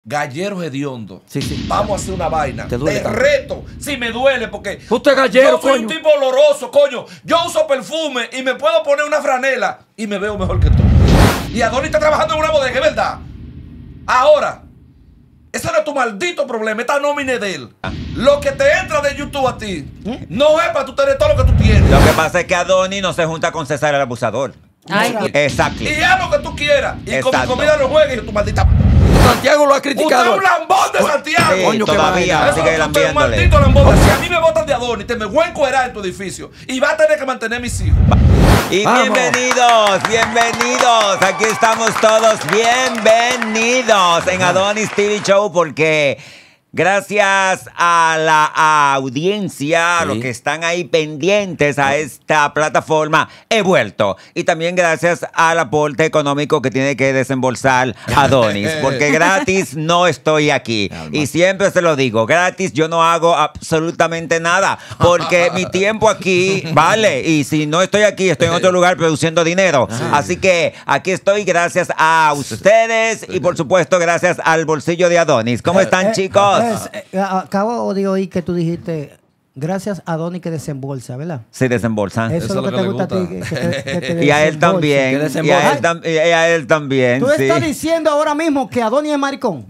Gallero hediondo. Sí, sí. Vamos a hacer una vaina. Te duele Te tanto. reto. Si me duele, porque usted es gallero, yo soy coño. un tipo oloroso, coño. Yo uso perfume y me puedo poner una franela y me veo mejor que tú. Y Adonis está trabajando en una bodega, ¿es verdad? Ahora, ese no es tu maldito problema. Esta nómina es de él. Lo que te entra de YouTube a ti no es para tú tener todo lo que tú tienes. Lo que pasa es que Adonis no se junta con César el abusador. Ay, Exacto. Y haz lo que tú quieras. Y con mi Exacto. comida no juegues y tu maldita. Santiago lo ha criticado. Usted es un lambón de Santiago. Sí, Coño, qué todavía vaina. sigue Eso, usted es un lambiéndole. maldito lambón. Si a mí me botan de Adonis, te me voy a encuerar en tu edificio. Y va a tener que mantener a mis hijos. Y Vamos. bienvenidos, bienvenidos. Aquí estamos todos bienvenidos en Adonis TV Show porque gracias a la audiencia, a los que están ahí pendientes a esta plataforma, he vuelto. Y también gracias al aporte económico que tiene que desembolsar Adonis, porque gratis no estoy aquí. Y siempre se lo digo, gratis yo no hago absolutamente nada, porque mi tiempo aquí vale. Y si no estoy aquí, estoy en otro lugar produciendo dinero. Así que aquí estoy gracias a ustedes y por supuesto gracias al bolsillo de Adonis. ¿Cómo están, chicos? Acabo de oír que tú dijiste, gracias a Adonis que desembolsa, ¿verdad? Sí, desembolsan. Eso es lo que te gusta a ti. Y a él también. Que Y a él también. ¿Tú sí. estás diciendo ahora mismo que Adonis es maricón?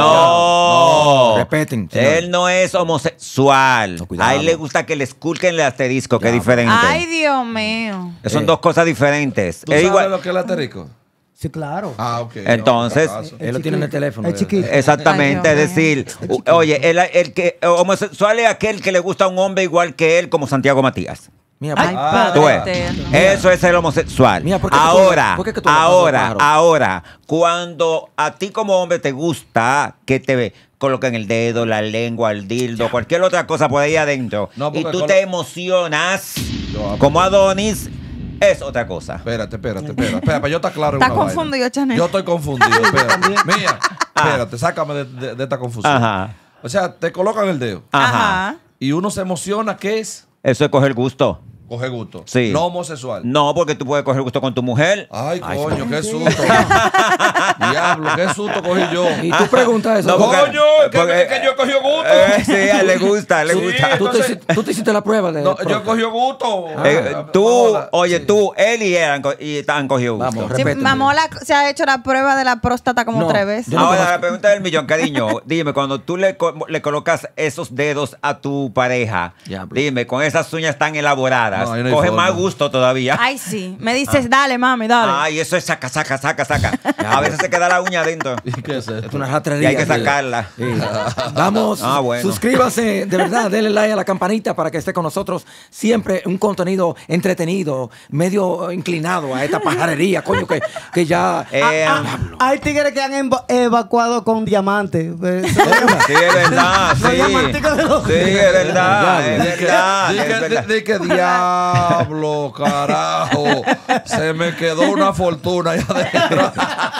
No. Respeten, señor. Él no es homosexual. No, cuidado. A él le gusta que le esculquen el asterisco, que es diferente. ay, Dios mío. Son dos cosas diferentes. ¿Tú Es sabes igual. lo que es el asterisco? Sí, claro. Ah, ok. Entonces, Él lo tiene en el teléfono. Es chiquito. exactamente, Ay, es Dios decir, oye, el que homosexual es aquel que le gusta a un hombre igual que él, como Santiago Matías. Mira, Ay, Tú padre ves, eterno. eso es el homosexual. Mira, ¿por qué ahora, tú hablas ahora, cuando a ti como hombre te gusta que te coloquen el dedo, la lengua, el dildo, cualquier otra cosa por ahí adentro, No, y porque tú te emocionas como Adonis, es otra cosa. Espérate, para yo estar claro en Está una vaina. confundido, Chanel. Yo estoy confundido, espérate. Mía, espérate, sácame de esta confusión. Ajá. O sea, te colocan el dedo Ajá. y uno se emociona, ¿qué es? Eso es coger gusto. Coge gusto. Sí. No homosexual. No, porque tú puedes coger gusto con tu mujer. Ay, coño, qué susto. Diablo, qué susto cogí yo. Y tú preguntas eso. No, porque- Coño, porque- es que yo cogí gusto. Sí, a él le gusta, le Sí. gusta. Tú te hiciste la prueba de. No, yo cogí gusto. Tú, Mamola. oye, Sí. tú, él y él han cogido gusto. Vamos, Sí, respétenme. Mamola se ha hecho la prueba de la próstata como No, 3 veces. yo no Ahora, conozco. la pregunta del millón, cariño. Dime, cuando tú le colocas esos dedos a tu pareja, Diablo. dime, con esas uñas tan elaboradas, No, ahí no hay coge forma. más gusto todavía. Ay, sí. Me dices, dale, mami, dale. Ay, eso es saca. A veces se queda la uña adentro ¿Y qué es Es esto? una y ratrería. hay que sacarla. Sí. Vamos, Ah, bueno. suscríbase, de verdad, denle like a la campanita para que esté con nosotros. Siempre un contenido entretenido, medio inclinado a esta pajarería, coño, que ya... Hay tigres que han evacuado con diamantes. Sí, es verdad, sí. Los diamanticos de los- Sí, es verdad, es Di que- verdad. di es que- verdad. di que diablo, carajo. Se me quedó una fortuna allá adentro.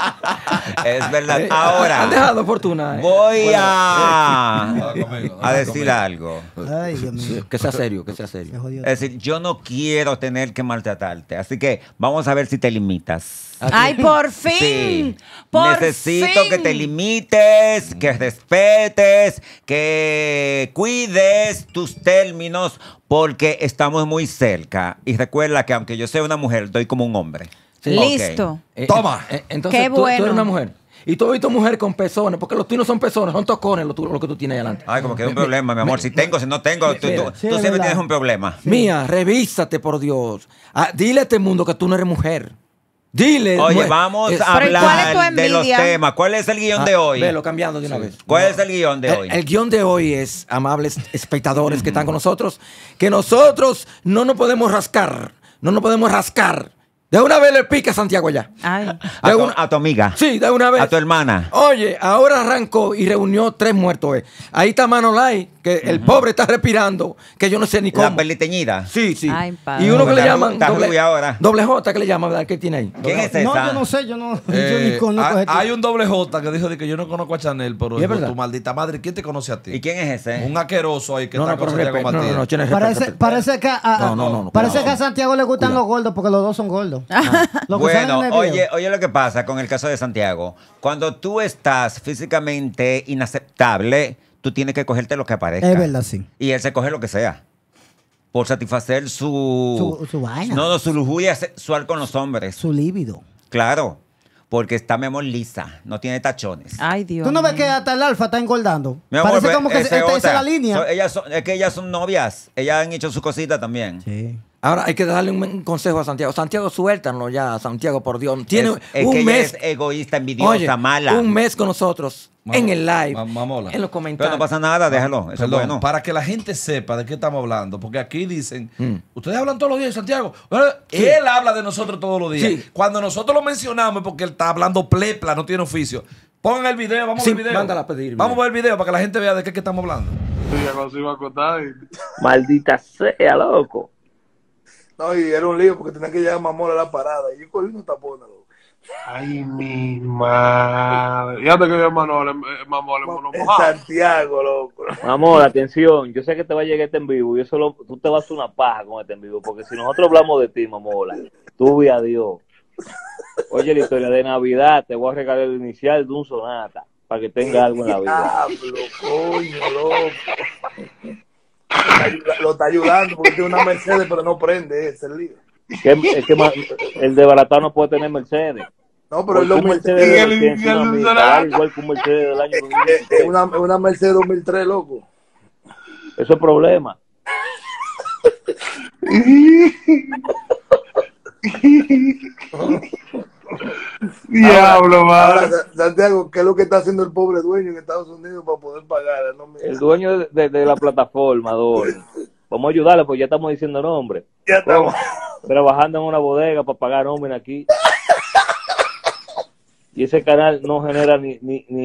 Es verdad. Han Ahora, dejado fortuna. voy a conmigo, decir algo. Ay, Dios mío. Que sea serio, que sea serio. Me jodió. Es decir, yo no quiero tener que maltratarte. Así que vamos a ver si te limitas. Ay, por fin. Sí. Por Necesito fin. que te limites, que respetes, que cuides tus términos, porque estamos muy cerca. Y recuerda que aunque yo sea una mujer, doy como un hombre. Sí. Ok. Listo. Toma. Entonces, Qué tú bueno. eres una mujer. Y tú has visto mujer con pezones, porque los tuyos no son pezones, son tocones lo que tú tienes ahí adelante. Ay, como que es un problema, mi amor. Si tengo, si no tengo, tú mira, sí, siempre es verdad. tienes un problema. Mía, revísate, por Dios. Dile a este mundo que tú no eres mujer. Dile. Oye, vamos a Pero ¿y cuál es tu hablar de los envidia? temas. ¿Cuál es el guión de hoy? Velo, cambiando de una vez. ¿Cuál es el guión de hoy? El guión de hoy es, amables espectadores que están con nosotros, que nosotros no nos podemos rascar. No nos podemos rascar. De una vez le pica a Santiago allá. Ay. A tu amiga. Sí, de una vez. A tu hermana. Oye, ahora arrancó y reunió 3 muertos. Ahí está Manolay, que el pobre está respirando, que yo no sé ni cómo. La peliteñida. Sí, sí. Ay, padre. Y uno que le Está llaman rubia ahora. doble J, que le llaman, ¿verdad? ¿Qué tiene ahí? ¿Quién es esa? No, yo no sé, yo ni conozco a Hay un doble J que dijo de que yo no conozco a Chanel, pero ¿Y es verdad? tu maldita madre, ¿quién te conoce a ti? ¿Y quién es ese? Un aqueroso ahí que No, está no, pero con Santiago respeto. No, Matías. no, no, tiene Parece, respeto. parece que No, parece que a Santiago le gustan los gordos porque los dos son gordos. eso. Lo que salen Bueno, en el video. oye lo que pasa con el caso de Santiago. Cuando tú estás físicamente inaceptable, tú tienes que cogerte lo que aparezca. Es verdad, sí. Y él se coge lo que sea. Por satisfacer Su vaina. No, su lujuria sexual con los hombres. Su líbido. Claro. Porque está, mi amor, lisa. No tiene tachones. Ay, Dios. ¿Tú no ves mío. que hasta el alfa está engordando? Mi amor, Parece ve, como que esa esa es otra. la línea. Es que ellas son novias. Ellas han hecho su cosita también. Sí. Ahora hay que darle un consejo a Santiago. Santiago, suéltalo ya, Santiago, por Dios. Tiene Es un que ella mes. es egoísta, envidiosa, Oye, mala. un mes con nosotros en el live, Mamola. en los Pero comentarios. no pasa nada, déjalo. Eso Perdón, es bueno. para que la gente sepa de qué estamos hablando, porque aquí dicen, ustedes hablan todos los días de Santiago. Bueno, Sí. él habla de nosotros todos los días. Sí. Cuando nosotros lo mencionamos es porque él está hablando plepla, no tiene oficio. Pongan el video, vamos a Sí, ver el video. mándala a pedir, Vamos a ver el video para que la gente vea de qué estamos hablando. Cuando se iba a acostar y... Maldita sea, loco. No, y era un lío porque tenía que llegar Mamola a la parada. Y yo cogí una tapona, loco. Ay, mi madre. Y antes que vea Manuel, Mamón, En Santiago, loco. Amor, atención, yo sé que te va a llegar este en vivo. Yo solo, tú te vas a hacer una paja con este en vivo, porque si nosotros hablamos de ti, Mamola, tú ve a Dios. Oye, la historia de Navidad, te voy a regalar el inicial de un sonata, para que tenga algo en la vida. Diablo, coño, loco. Lo está ayudando porque tiene una Mercedes, pero no prende, ese es el lío. Es que el desbaratado no puede tener Mercedes. No, pero es lo Un Mercedes. Mercedes el del inicial de un 2000, sonata. igual que un Mercedes del año Es 2016. una Mercedes 2003, loco. Eso es problema. Diablo, Ahora, madre. Santiago, ¿qué es lo que está haciendo el pobre dueño en Estados Unidos para poder pagar? No me- El dueño de la plataforma, Dori. Vamos a ayudarle, pues ya estamos diciendo nombre. Ya estamos. Trabajando en una bodega para pagar nómina aquí. Y ese canal no genera ni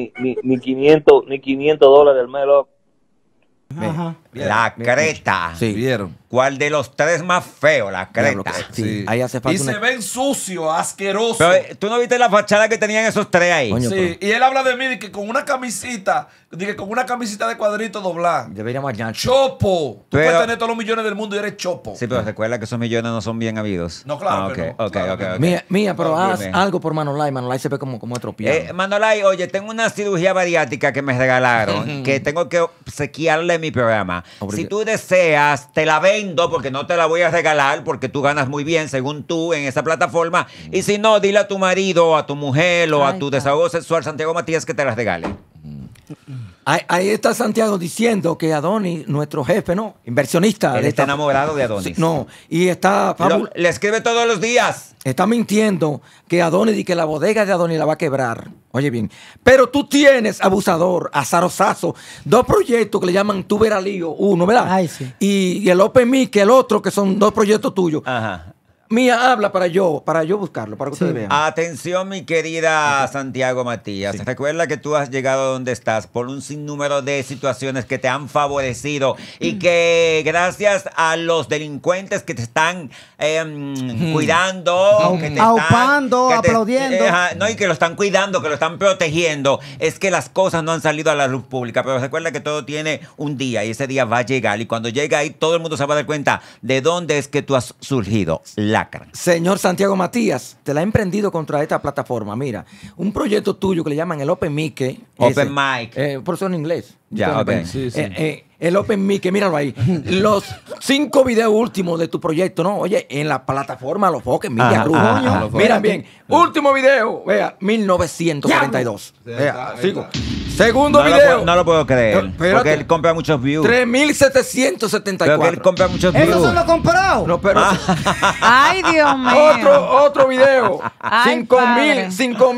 500 $500 al mes, loco. Ajá. La creta. Sí. ¿Vieron? ¿Cuál de los tres más feo? La Diablo, creta. que- sí, ahí hace falta Y se ven sucios, asquerosos. Pero tú no viste la fachada que tenían esos tres ahí. Coño, Sí, y él habla de mí de que con una camisita, de cuadrito doblada. Deberíamos hallar. Chopo. Tú Pero- puedes tener todos los millones del mundo y eres chopo. Sí, pero recuerda que esos millones no son bien habidos. No, claro Ah, que ok, no, ok, claro ok, que no. ok. Mía, pero Ok, haz bien. algo por Manolay. Manolay se ve como atropiado. Manolay, oye, tengo una cirugía bariátrica que me regalaron que tengo que obsequiarle en mi programa. Obliga- Si tú deseas, te la vendo porque no te la voy a regalar porque tú ganas muy bien, según tú, en esa plataforma. Y si no, dile a tu marido, a tu mujer o a Ay, tu padre. desahogo sexual, Santiago Matías, que te las regale. Ahí está Santiago diciendo que Adonis, nuestro jefe, ¿no? Inversionista. Él de está esta- enamorado de Adonis. Sí, no, y está Le escribe todos los días. está mintiendo que Adonis y que la bodega de Adonis la va a quebrar. Oye bien, pero tú tienes, abusador, azarosazo, dos proyectos que le llaman Tu Veralío, uno, ¿verdad? Ay, sí. Y el Open Me, que el otro, que son dos proyectos tuyos. Ajá. Mía, habla para yo buscarlo, para que ustedes vean. Atención, mi querida Santiago Matías. Recuerda que tú has llegado donde estás por un sinnúmero de situaciones que te han favorecido y que gracias a los delincuentes que te están cuidando, que te están Aupando, que te- aplaudiendo. no, y que lo están cuidando, que lo están protegiendo, es que las cosas no han salido a la luz pública. Pero recuerda que todo tiene un día y ese día va a llegar. Y cuando llega ahí, todo el mundo se va a dar cuenta de dónde es que tú has surgido. Lacra. Señor Santiago Matías, te la he emprendido contra esta plataforma. Mira, un proyecto tuyo que le llaman el Open Mic. Open Mic. Por eso en inglés. Ya, ok. Sí, sí. El Open Mic, míralo ahí. Los 5 videos últimos de tu proyecto, ¿no? Oye, en la plataforma Los Foques, Media Ajá, Cruz. ajá, Coño, ajá, Los mira Foques. bien. Último video, vea, 1942. Vea, Ahí sigo. está. Segundo No lo video. puedo- no lo puedo creer. Espérate. Porque él compra muchos views. 3774. Pero que él compra muchos Eso views. se lo he comprado. No, pero Ay, Dios mío. otro video. Ay, padre.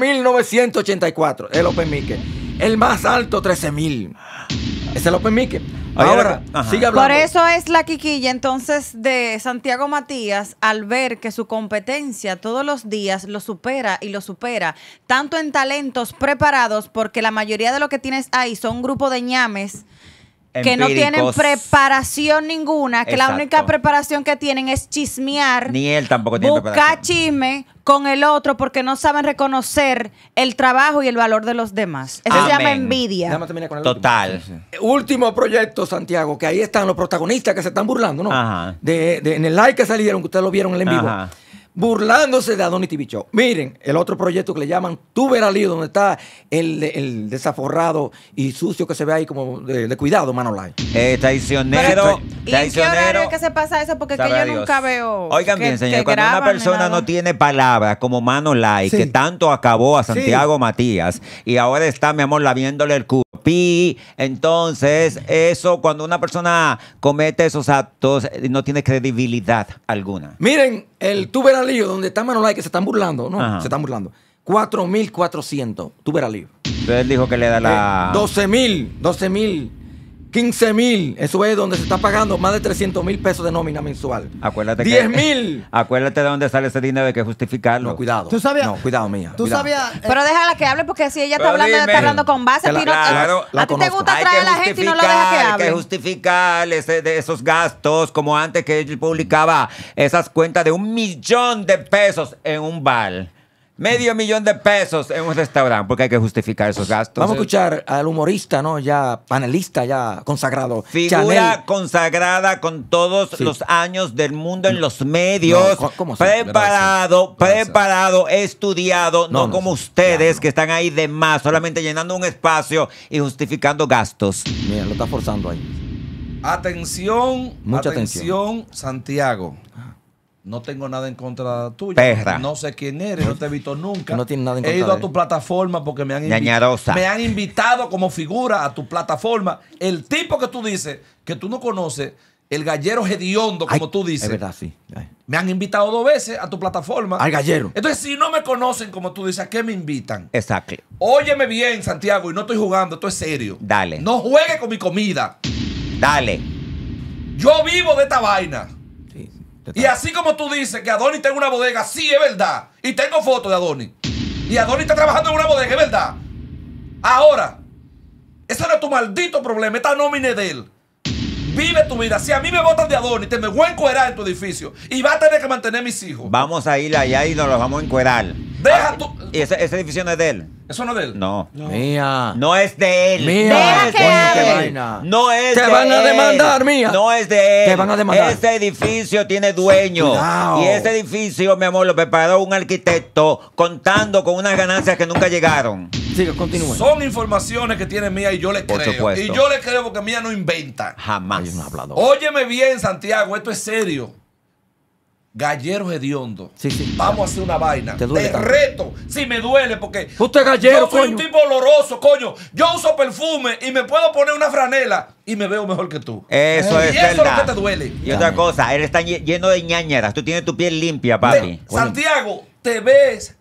5.984. El Open Mic. El más alto, 13.000. Es el Open Mic. Ahora, ajá. sigue hablando. Por eso es la quiquilla entonces de Santiago Matías al ver que su competencia todos los días lo supera y lo supera, tanto en talentos preparados, porque la mayoría de lo que tienes ahí son un grupo de ñames que no tienen Empíricos. preparación ninguna, que la Exacto. única preparación que tienen es chismear, Ni él tampoco tiene buscar preparación. chisme con el otro porque no saben reconocer el trabajo y el valor de los demás. Eso se llama Amén. envidia. Déjame terminar con el Total. último proyecto, Santiago, que ahí están los protagonistas que se están burlando, ¿no? Ajá. En el live que salieron, que ustedes lo vieron en el en vivo. Ajá. burlándose de Adonis TV Show. Miren, el otro proyecto que le llaman Tu Verás Lío, donde está el desaforrado y sucio que se ve ahí como de cuidado, Manolay. Traicionero. ¿Y en qué horario es que se pasa eso? Porque que Sabrá yo Dios. nunca veo. Oigan que- bien, señor, que cuando una graban ni persona nada. no tiene palabras como Manolay, Sí. que tanto acabó a Santiago Matías, y ahora está, mi amor, laviéndole el culo. Entonces, eso, cuando una persona comete esos actos, no tiene credibilidad alguna. Miren, el Tu Verás Lío, donde está Manolay, que se están burlando, ¿no? Ajá. Se están burlando. 4.400, Tu Verás Lío. Entonces él dijo que le da la... 12.000, 15.000. Eso es donde se está pagando más de 300.000 pesos de nómina mensual. Acuérdate 10.000. Acuérdate de dónde sale ese dinero, hay que justificarlo. No, cuidado. ¿Tú sabías? No, cuidado, mía. ¿Tú cuidado. sabías? Pero déjala que hable porque si ella Pero está hablando, ella dime. está hablando con base. Que la- a ti no- claro, la a ti te conozco. gusta Hay traer a que la gente y no la dejas que justificar, hable. que justificar de esos gastos, como antes que él publicaba esas cuentas de 1 millón de pesos en un bar. Medio millón de pesos en un restaurante, porque hay que justificar esos gastos. Vamos a escuchar al humorista, ¿no? Ya panelista, ya consagrado. Figura Chanel. consagrada con todos Sí. los años del mundo en los medios. No, ¿cómo así? Preparado, Gracias. preparado, estudiado, no, No, como no. ustedes Ya, no. que están ahí de más, solamente llenando un espacio y justificando gastos. Mira, lo está forzando ahí. Atención, Mucha atención, Santiago. No tengo nada en contra tuya. Perra. No sé quién eres, no te he visto nunca. No tiene nada en He contra ido de a él. tu plataforma porque Ñañarosa. me han invitado como figura a tu plataforma. El tipo que tú dices que tú no conoces, el gallero hediondo, como Ay, tú dices. Es verdad, sí. Ay. Me han invitado 2 veces a tu plataforma. Al gallero. Entonces, si no me conocen, como tú dices, ¿a qué me invitan? Exacto. Óyeme bien, Santiago, y no estoy jugando, esto es serio. Dale. No juegue con mi comida. Dale. Yo vivo de esta vaina. Sí, Y así como tú dices que Adonis tiene una bodega, sí, es verdad. Y tengo fotos de Adonis. Y Adonis está trabajando en una bodega, es verdad. Ahora, ese no es tu maldito problema, esta nómina es de él. Vive tu vida. Si a mí me botan de Adonis, te me voy a encuerar en tu edificio. Y vas a tener que mantener a mis hijos. Vamos a ir allá y nos los vamos a encuerar. Deja tu... ¿Y ese edificio no es de él? Eso no es de él. No. Mía. No es de él. Mía. Deja No es que de Coño, qué él. vaina. No es Te de van a él. demandar, mía. No es de él. Te van a demandar. Ese edificio tiene dueño. Cuidado. Y ese edificio, mi amor, lo preparó un arquitecto contando con unas ganancias que nunca llegaron. Sigue, continúe. Son informaciones que tiene Mía y yo le Por creo. supuesto. Y yo le creo porque Mía no inventa. Jamás. Ay, un hablador. Óyeme bien, Santiago, esto es serio. Galleros hediondo. Sí, sí. Vamos a hacer una vaina. ¿Te duele Te tanto? reto. Sí, me duele porque. Usted es gallero, yo soy coño. un tipo oloroso, coño. Yo uso perfume y me puedo poner una franela y me veo mejor que tú. Eso y es eso es verdad. lo que te duele. Y otra cosa, él está lleno de ñañeras. Tú tienes tu piel limpia, papi. Santiago, te ves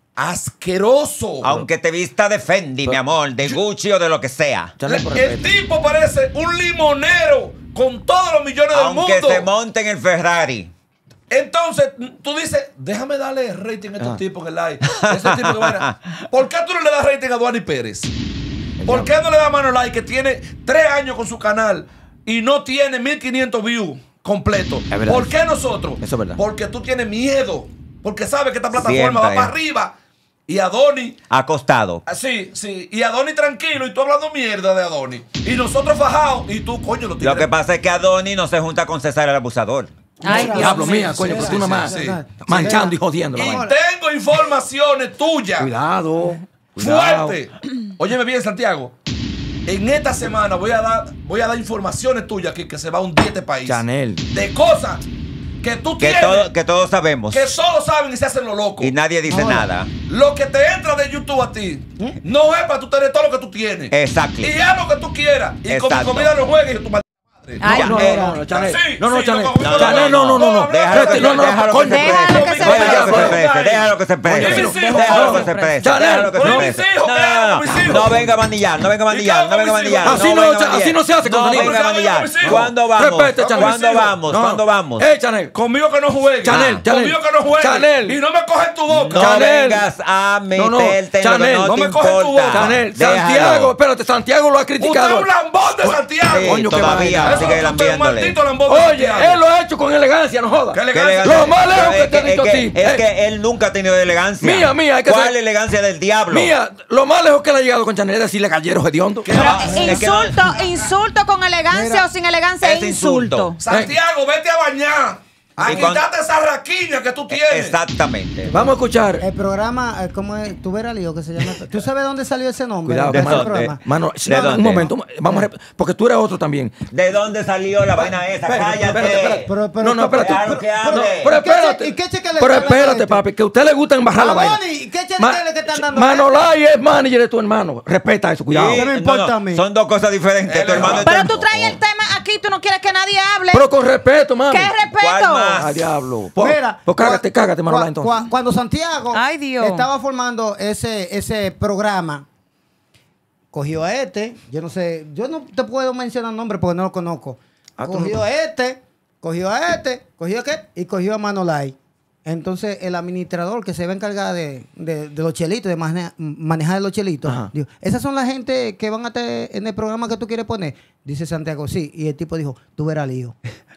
asqueroso. Aunque te vista de Fendi, mi amor, de Gucci o de lo que sea. Chanel, por El respeto. tipo parece un limonero con todos los millones del Aunque mundo. se monte en el Ferrari. Entonces, tú dices, déjame darle rating a estos Ajá. tipos en el live. Ese tipo que vaina. ¿Por qué tú no le das rating a Duani Pérez? ¿Por qué no le das a Manolay, que tiene 3 años con su canal y no tiene 1.500 views completos? Es verdad. ¿Por qué nosotros? Eso es verdad. Porque tú tienes miedo. Porque sabes que esta plataforma Siempre. va para arriba. Y Adonis, Acostado. sí. Y Adonis tranquilo y tú hablando mierda de Adonis. Y nosotros fajados y tú, coño, lo Lo tienes. que pasa es que Adonis no se junta con César el abusador. Ay, Mira, Diablo, Sí, mía, sí, coño, sí, pero sí, tú nomás sí. manchando y jodiendo la Y vaina. tengo informaciones tuyas. Cuidado. Cuidado. Fuerte. Óyeme bien, Santiago. En esta semana voy a dar informaciones tuyas que se va a hundir este país. Chanel. De cosas que tú Que, tienes. que todos sabemos. Que todos saben y se hacen lo loco. Y nadie dice Ahora. nada. Lo que te entra de YouTube a ti no es para tú tener todo lo que tú tienes. Exacto. Y haz lo que tú quieras. Y con mi Exacto. comida no juegues y tu madre. Ay, No, no. no, Chanel. Sí, No, no, sí, Chanel. no, no, Chanel, no, no, no, no. Déjalo que, No, no, déjalo coño. que se Déjalo que preste. se Déjalo que se preste. preste. Déjalo que se preste. Oye, mis hijos, Déjalo que no. se preste. Chanel, Déjalo que se oye, mis preste. hijos, No, ¿qué hago no, con mis no. hijos? No venga a mandillar. No venga a mandillar. ¿Y qué No venga a hago con mis mandillar. hijos? Así no, venga a mandillar. así no se hace No contenido. venga a mandillar. Mis hijos. ¿Cuándo vamos? Respete, Chanel. ¿Cuándo vamos? No. ¿Cuándo vamos? Chanel. Conmigo que no juegues. Chanel, Chanel. Conmigo que no juegues. Chanel. Y no me coges tu boca. No Chanel. vengas a No, no. meterte en lo que Chanel, no no te me coges tu importa. boca. Chanel, Déjalo. Santiago, espérate, Santiago lo ha Usted criticado. es un lambón de Santiago. Sí, Coño, qué todavía vaina. sigue Usted es un lambiéndole. maldito lambón de Oye, Santiago. él lo ha hecho con elegancia, no joda. ¿Qué Qué elegancia? elegancia. Lo más lejos Pero que te he dicho a ti. Es que él nunca ha tenido elegancia. Mía, hay que ¿Cuál ser- elegancia del diablo? Mía, lo más lejos que le ha llegado con Chanel es decirle gallero hediondo. Pero, Ah, es que no- insulto con elegancia Mira, o sin elegancia es es insulto. insulto. Santiago, vete a bañar. A quitarte esa raquiña que tú tienes. Exactamente. Vamos a escuchar. El programa, ¿cómo es? ¿Tú verás lío que se llama? ¿Tú sabes dónde salió ese nombre? Cuidado, ¿De mano, dónde? mano, ¿De dónde? un momento. Vamos porque tú eres otro también. ¿De dónde salió la vaina esa? Cállate. No, espérate. Claro que hable. Pero espérate. ¿Y qué cheque le Pero están dando a espérate, este? papi, que a usted le gusta embarrar la vaina. ¿Y qué cheque le están dando a Manolay es manager de tu hermano. Respeta eso, cuidado. Sí, ¿Qué me importa a mí? Son dos cosas diferentes. Tu hermano Pero está- tú traes el tema aquí, tú no quieres que nadie hable. Pero con respeto, mami. ¿Qué respeto? ¿Cuál más? Ah, diablo. Mira, Pues cágate, Manolay, entonces. Cuando Santiago Ay, Dios. estaba formando ese programa, cogió a yo no sé, yo no te puedo mencionar nombre porque no lo conozco. Cogió a cogió a aquel y cogió a Manolay. Entonces el administrador que se va a encargar de los chelitos, de manejar los chelitos, Ajá. dijo, esas son las gente que van a estar en el programa que tú quieres poner. Dice Santiago, sí. Y el tipo dijo, tú verás lío.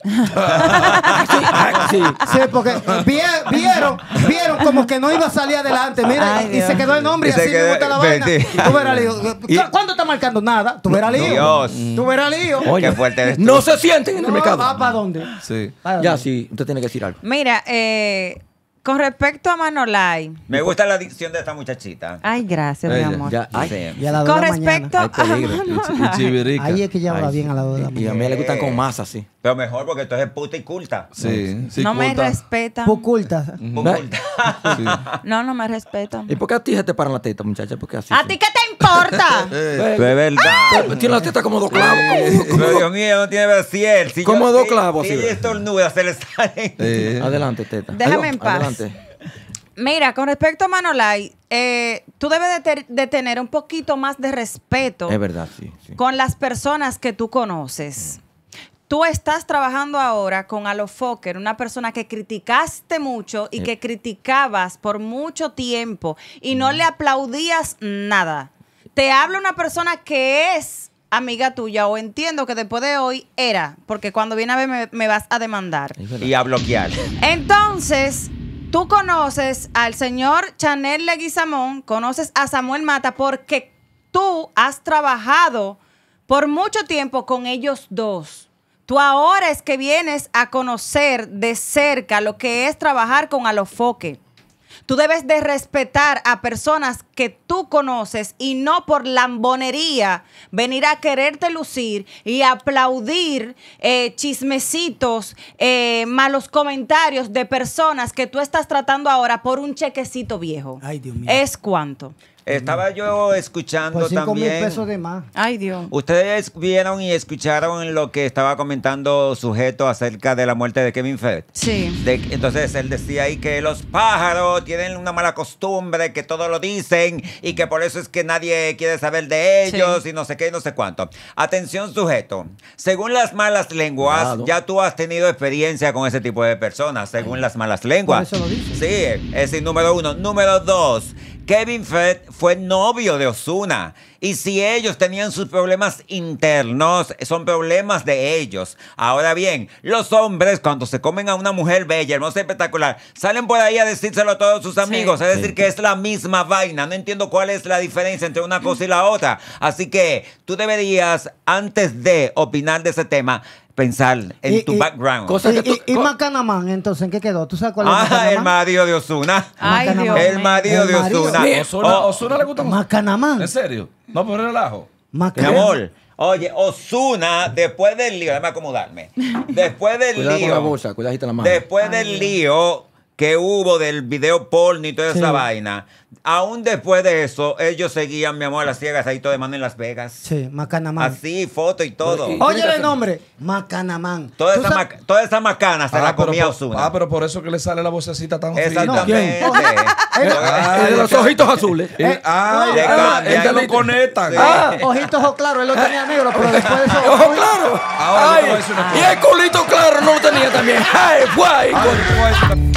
Sí. Sí, porque vieron como que no iba a salir adelante. Mira, Ay, y se Dios. quedó el nombre y, Y se así quedó- me gusta la vaina. sí. Tú verás lío. Y- ¿Cuánto está marcando? Nada. Tú verás lío. Dios. Tú verás lío. Oye, Qué fuerte eres tú. no se sienten en el mercado. ¿Va para dónde? Sí. ¿Para Ya dónde? sí, usted tiene que decir algo. Mira, con respecto a Manolay. Me gusta la dicción de esta muchachita. Ay, gracias, mi Ella, amor. Ya, ay, Sí. Y a las 2 Con de la mañana. respecto hay peligro. a Y chivirica. Ahí es que ya habla Ay, bien a las 2 de la Y a mañana. mí le gustan con masa, así. Pero mejor porque tú eres puta y culta. Sí, sí. no me culta. respetan. Puculta. Culta. Sí. No me respetan. ¿Y por qué a ti se te paran la teta, muchacha? ¿Por qué así? ¿A ti qué te importa? Pero es verdad. Tiene la teta como dos clavos. Pero Dios mío, no tiene brasier. Si Como yo- dos si- clavos, Si así, ella ¿verdad? estornuda, se le sale. Adelante, teta. Déjame Adiós, en paz. Adelante. Mira, con respecto a Manolay, tú debes de tener un poquito más de respeto Es verdad, sí. con las personas que tú conoces. Tú estás trabajando ahora con Alofoker, una persona que criticaste mucho y que criticabas por mucho tiempo y no le aplaudías nada. Te habla una persona que es amiga tuya o entiendo que después de hoy era, porque cuando viene a ver me vas a demandar. Es verdad. Y a bloquear. Entonces, tú conoces al señor Chanel Leguizamón, conoces a Samuel Mata porque tú has trabajado por mucho tiempo con ellos dos. Tú ahora es que vienes a conocer de cerca lo que es trabajar con Alofoque. Tú debes de respetar a personas que tú conoces y no por lambonería venir a quererte lucir y aplaudir chismecitos, malos comentarios de personas que tú estás tratando ahora por un chequecito viejo. Ay, Dios mío. ¿Es cuánto? Estaba yo escuchando Por 5,000 también. pesos de más. Ay, Dios. Ustedes vieron y escucharon lo que estaba comentando Sujeto acerca de la muerte de Kevin Fed. Sí. Entonces él decía ahí que los pájaros tienen una mala costumbre, que todo lo dicen y que por eso es que nadie quiere saber de ellos Sí. y no sé qué y no sé cuánto. Atención, Sujeto. Según las malas lenguas, Cuidado. ya tú has tenido experiencia con ese tipo de personas, según las malas lenguas. Por eso lo dice. Sí, ese es número uno. Número dos. Kevin Fed fue novio de Ozuna. Y si ellos tenían sus problemas internos, son problemas de ellos. Ahora bien, los hombres cuando se comen a una mujer bella, hermosa y espectacular, salen por ahí a decírselo a todos sus amigos. Es decir, que es la misma vaina. No entiendo cuál es la diferencia entre una cosa y la otra. Así que tú deberías, antes de opinar de ese tema, pensar en tu background. cosa que tú- ¿Y Macanamán, entonces, en qué quedó? ¿Tú sabes cuál es El Macanamán? marido de Ozuna. Ay, Macanamán. Dios El mío. marido de El marido. Ozuna. Ozuna le gusta mucho. Macanamán. ¿En serio? No, por relajo. Mi Macanamán. amor, oye, Ozuna, después del lío, déjame acomodarme. Después del Cuidado con la lío, bolsa, cuidadito la mano. después del lío que hubo del video porno y toda esa vaina, aún después de eso, ellos seguían, mi amor, a las ciegas ahí todo de mano en Las Vegas. Sí, Macanamán. Así, foto y todo. Oye el nombre, Macanamán. Toda ¿Tú esa, sabes- toda esa macana se la comía Ozuna. pero por eso que le sale la vocecita tan fina. Exactamente. El de los ojitos azules. Le Le es que lo cambian. conectan. Sí. Ojitos ojos claros, él lo tenía negro, pero después de eso. ¡Ojo claro! Ahora yo te Ay, voy a decir una y el culito claro no lo tenía también. ¡Ay, guay! Ahora yo te voy a decir una-